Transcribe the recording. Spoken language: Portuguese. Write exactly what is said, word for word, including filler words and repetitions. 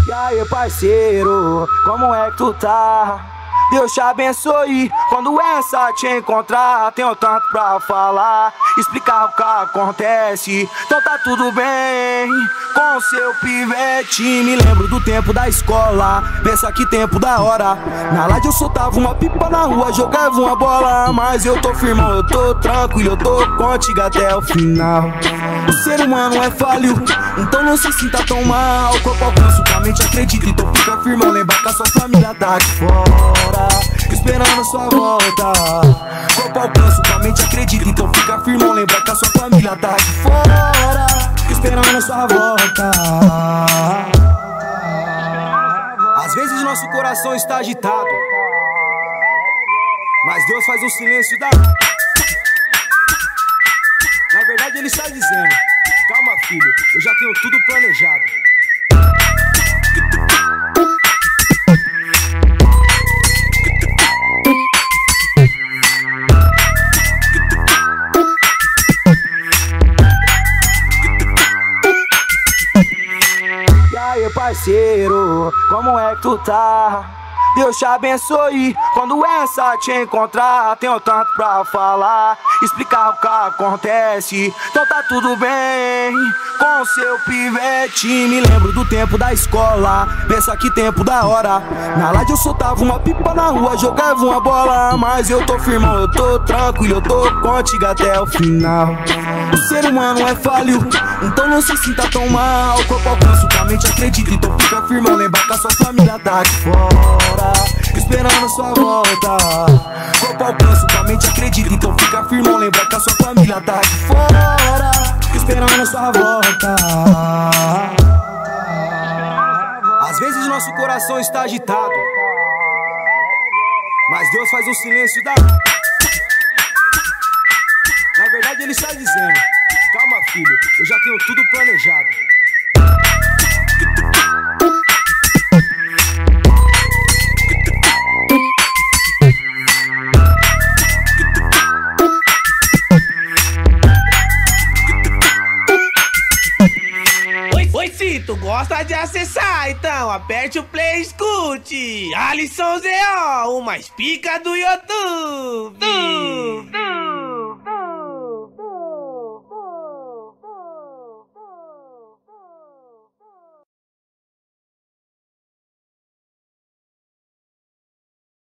E aí, parceiro, como é que tu tá? Deus te abençoe quando essa te encontrar. Tenho tanto pra falar, explicar o que acontece. Então tá tudo bem com seu pivete. Me lembro do tempo da escola, pensa que tempo da hora. Na laje eu soltava uma pipa na rua, jogava uma bola. Mas eu tô firmão, eu tô tranquilo, eu tô contigo até o final. O ser humano é falho, então não se sinta tão mal. O corpo alcança, a mente acredita, então fica firmão. Lembra que a sua família tá aqui fora, esperando sua volta. Corpo alcança, a mente acredita, então fica firmão. Lembra que a sua família tá aqui fora, esperando sua volta. Às vezes nosso coração está agitado, mas Deus faz um silêncio da... Na verdade ele está dizendo: calma, filho, eu já tenho tudo planejado. E aí, parceiro, como é que tu tá? Deus te abençoe quando essa te encontrar. Tenho tanto pra falar, explicar o que acontece. Então tá tudo bem com seu pivete. Me lembro do tempo da escola, pensa que tempo da hora. Na laje eu soltava uma pipa na rua, jogava uma bola. Mas eu tô firmão, eu tô tranquilo, eu tô contigo até o final. O ser humano é falho, então não se sinta tão mal. O corpo alcança, a mente acredita, então fica firmão. Lembra que a sua família tá aqui fora, esperando sua volta. Corpo alcança, a mente acredita, então fica firmão. Lembra que a sua família tá aqui fora, esperando sua volta. Às vezes nosso coração está agitado, mas Deus faz um silêncio da... Na verdade ele está dizendo: calma, filho, eu já tenho tudo planejado. Oi, se tu gosta de acessar, então aperte o play e escute Alisson Z O, o mais pica do YouTube.